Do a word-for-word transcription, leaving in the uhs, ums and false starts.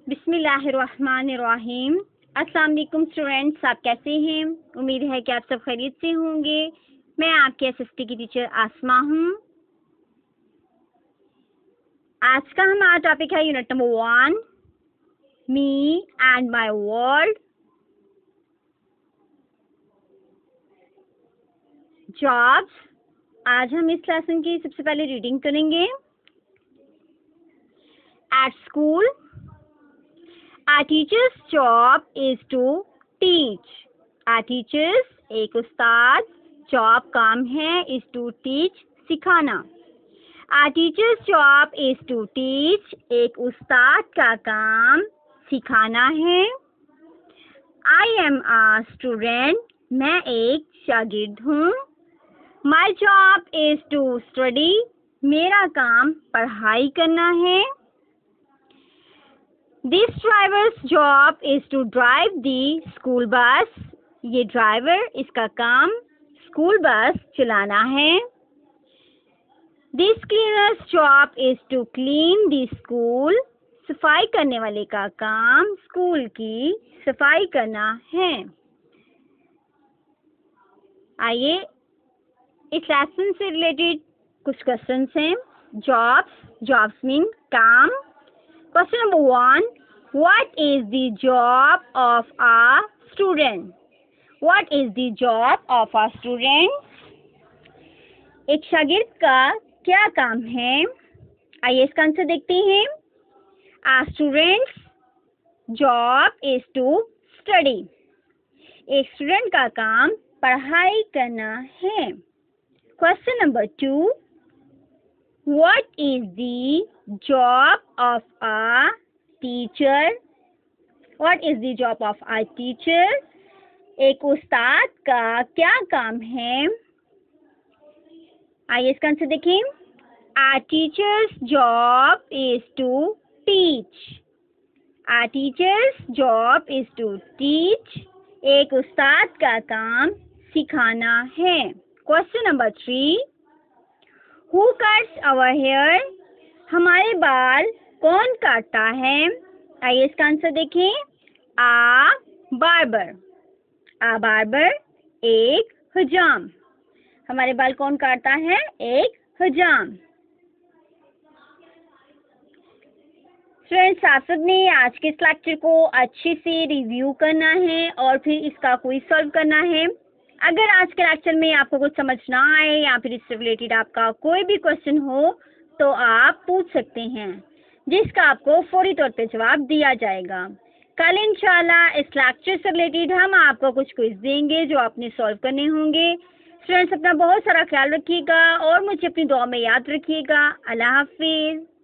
बिस्मिल्लाहिर्रहमानिर्रहीम। अस्सलाम वालेकुम स्टूडेंट्स, आप कैसे हैं? उम्मीद है कि आप सब खैरियत से होंगे। मैं आपके एसएसटी की टीचर आसमा हूँ। आज का हमारा टॉपिक है unit number one, me and my world. Jobs. आज हम इस लेसन की सबसे पहले रीडिंग करेंगे। At school, our teacher's job is to teach. Our teachers, एक उस्ताद, job काम है is to teach, सिखाना। Our teacher's job is to teach, एक उस्ताद का काम सिखाना है। I am a student, मैं एक शागिर्द हूँ। My job is to study, मेरा काम पढ़ाई करना है। This driver's job is to drive the school bus. ये ड्राइवर, इसका काम स्कूल बस चलाना है। This cleaner's job is to clean the school. सफाई करने वाले का काम स्कूल की सफाई करना है। आइए इस लेसन से रिलेटेड कुछ क्वेश्चंस हैं। जॉब्स, जॉब्स मीन काम। Question number one, what is the job of a student? What is the job of a student? एक शागिर्द का क्या काम है? आइए इसका आंसर देखते हैं। A student's job is to study. एक स्टूडेंट का काम पढ़ाई करना है। Question number two, what is the job of a teacher? What is the job of a teacher? एक उस्ताद का क्या काम है? आइए इसका आंसर देखें। A teacher's job is to teach. A teacher's job is to teach. एक उस्ताद का काम सिखाना है। Question number three, who cuts our hair? हमारे बाल कौन काटता है? आइए इसका आंसर देखें। आ बार्बर। आ बार्बर, एक हजाम। हमारे बाल कौन काटता है? एक हजाम। फ्रेंड्स, आप सब ने आज के इस लेक्चर को अच्छे से रिव्यू करना है और फिर इसका क्विज सॉल्व करना है। अगर आज के लेक्चर में आपको कुछ समझ ना आए या फिर इससे रिलेटेड आपका कोई भी क्वेश्चन हो तो आप पूछ सकते हैं, जिसका आपको फौरी तौर पे जवाब दिया जाएगा। कल इंशाल्लाह इस लेक्चर से रिलेटेड हम आपको कुछ क्विज देंगे जो आपने सॉल्व करने होंगे। स्टूडेंट्स, अपना बहुत सारा ख्याल रखिएगा और मुझे अपनी दुआ में याद रखिएगा। अल्लाह हाफिज।